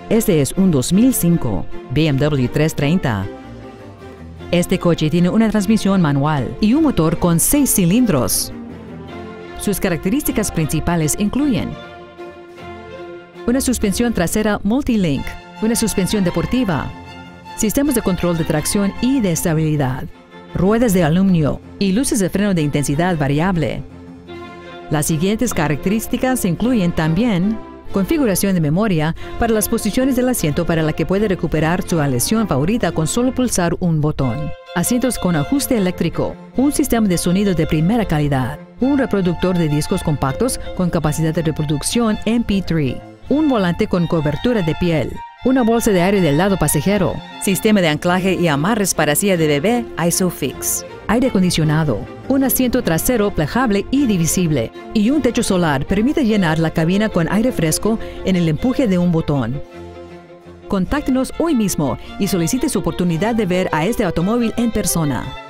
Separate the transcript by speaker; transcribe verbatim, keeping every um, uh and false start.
Speaker 1: Este es un dos mil cinco B M W trescientos treinta. Este coche tiene una transmisión manual y un motor con seis cilindros. Sus características principales incluyen una suspensión trasera Multilink, una suspensión deportiva, sistemas de control de tracción y de estabilidad, ruedas de aluminio y luces de freno de intensidad variable. Las siguientes características incluyen también configuración de memoria para las posiciones del asiento para la que puede recuperar su aleación favorita con solo pulsar un botón, asientos con ajuste eléctrico, un sistema de sonido de primera calidad, un reproductor de discos compactos con capacidad de reproducción M P tres, un volante con cobertura de piel, una bolsa de aire del lado pasajero, sistema de anclaje y amarres para silla de bebé ISOFIX, aire acondicionado, un asiento trasero plegable y divisible, y un techo solar permite llenar la cabina con aire fresco en el empuje de un botón. Contáctenos hoy mismo y solicite su oportunidad de ver a este automóvil en persona.